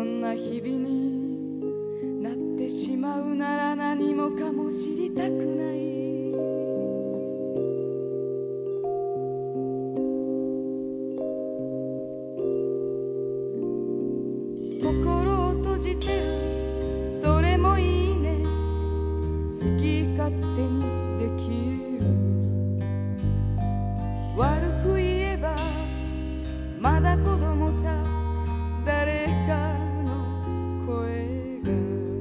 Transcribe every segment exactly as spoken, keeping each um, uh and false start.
んな日々になってしまうなら何もかも知りたくない。心を閉じてる、それもいいね。好き勝手にできる。悪く言えばまだ子供さ。誰かの声が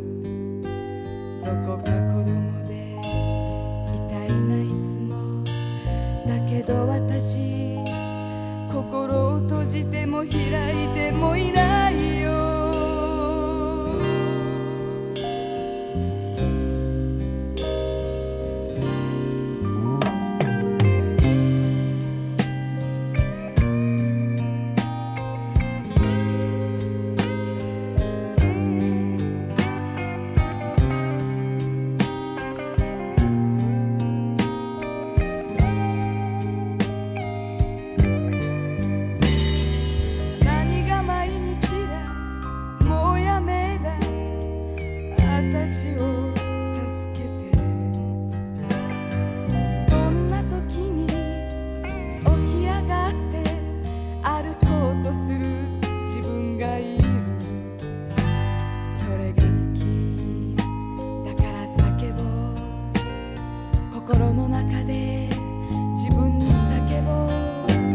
どこか子供でいたいないつも。だけど私心を閉じても開いてもいないよ。私を助けて。そんな時に起き上がって歩こうとする自分がいる。それが好きだから叫ぼう。心の中で自分に叫ぼう。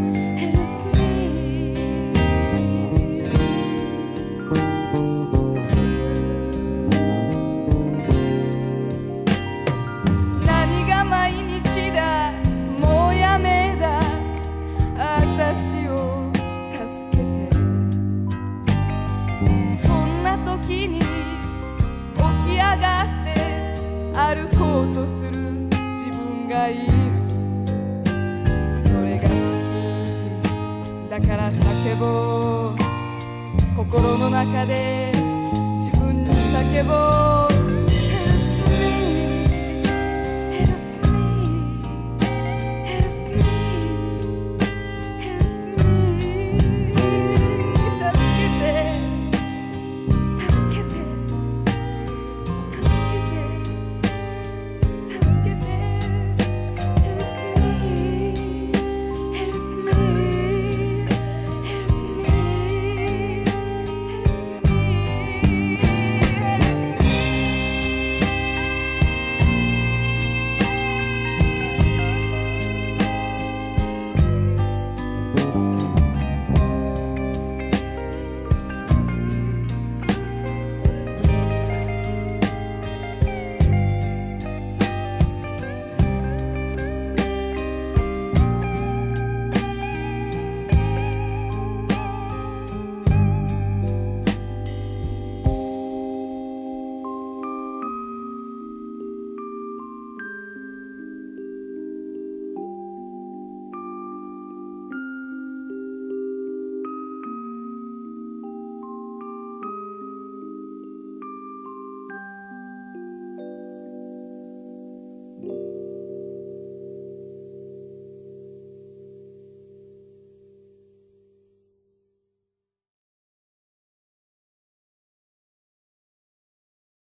私を助けて。そんな時に起き上がって歩こうとする自分がいる。それが好きだから叫ぼう。心の中で自分に叫ぼう。